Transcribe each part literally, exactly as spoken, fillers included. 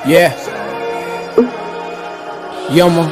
Yeah. Yama.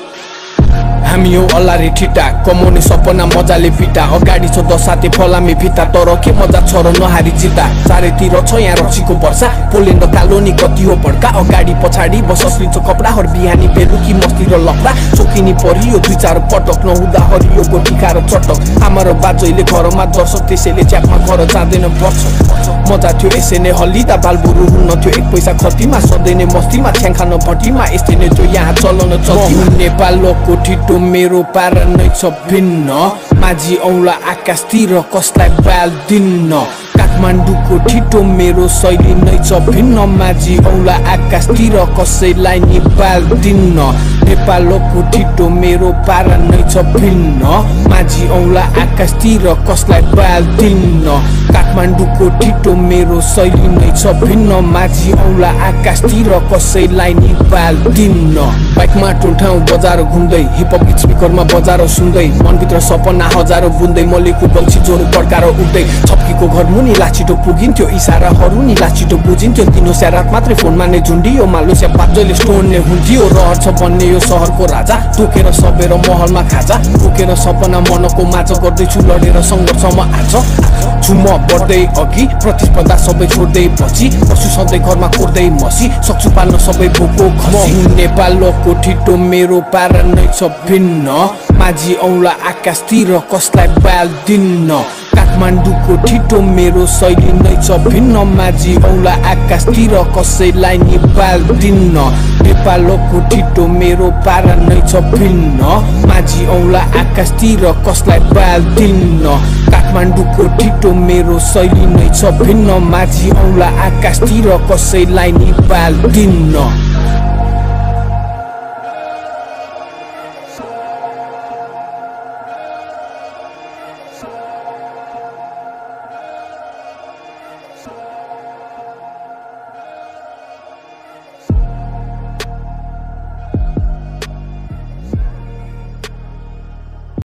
हामी हो अल्लारे ठिटा कमाउने सपना मजाले फिटा अगाडि छ दसाते फलामे फिता तर के मजा छ र नहारी जिता चारैतिर छ यहाँ रक्सीको वर्षा पोलेन्ड कालोनी कति हो पड्का अगाडि पछाडि बसस्लिन्छ कपडा हर बिहानी बेलुकी मस्ती र लफडा चोकिनी परियो दुई चार पटक नहुँदा हरियो गोटिका र चटक आमा र बाजैले घरमा दर्शक त्यसैले च्यापमा घर जाँदैन पर्छ मजा थियो यसै नै हल्लिँदा बालबुरु हुन्न थियो एक पैसा खतीमा सधैँ नै मस्तीमा छ्याङ खान भट्टीमा यस्तै नै थियो यहाँ चलन चल्थ्यो नेपालको ठिटो मेरो पारा नै छ भिन्न माझी औला आकाशतिर कसलाई बाल दिन्न काठमाडौँको ठिटो मेरो शैली नै छ भिन्न माझी औला आकाशतिर कसैलाई नि बाल दिन्न नेपालको ठिटो मेरो पारा नै छ भिन्न माझी औला आकाशतिर कसलाई बाल दिन्न काठमाडौँको ठिटो मेरो शैली नै छ भिन्न माझी औला आकाशतिर कसैलाई नि बाल दिन्न बाइकमा टोलठाउँ बजार घुम्दै हिपहप गीत स्पिकरमा बजार सुन्दै मनभित्र सपना हजारौं बुन्दै मलेको बल्छी जोरो पड्काएर उठ्दै छप्कीको घर मुनि लाछिटो पुगिन्थ्यो इसाराहरू नि लाछिटो बुझिन्थ्यो दिनो स्या रात मात्रै फोनमा नै झुन्डियो मालुस्या बाजैले स्टोर्ने हुन्थ्यो रहर छ बन्ने यो सहरको राजा टोकेर सबेर महलमा खाजा टोकेर सपना मनको माझ गर्दैछु लडेर सङ्घर्षमा आज छु म बढ्दै अघि प्रतिस्पर्धा सबै छोड्दै पछि पशु सधैँ घरमा कोर्दै मसी सक्छु पाल्न सबै भोको खसी नेपालको ठिटो मेरो पारा नै छ भिन्न माझी औला आकाशतिर कसलाई बाल दिन्न काठमाडौँको ठिटो मेरो शैली नै छ भिन्न माझी औला आकाशतिर कसैलाई नि बाल दिन्न नेपालको ठिटो मेरो पारा नै छ भिन्न माझी औला आकाशतिर कसलाई बाल दिन्न काठमाडौँको ठिटो मेरो शैली नै छ भिन्न माझी औला आकाशतिर कसैलाई नि बाल दिन्न।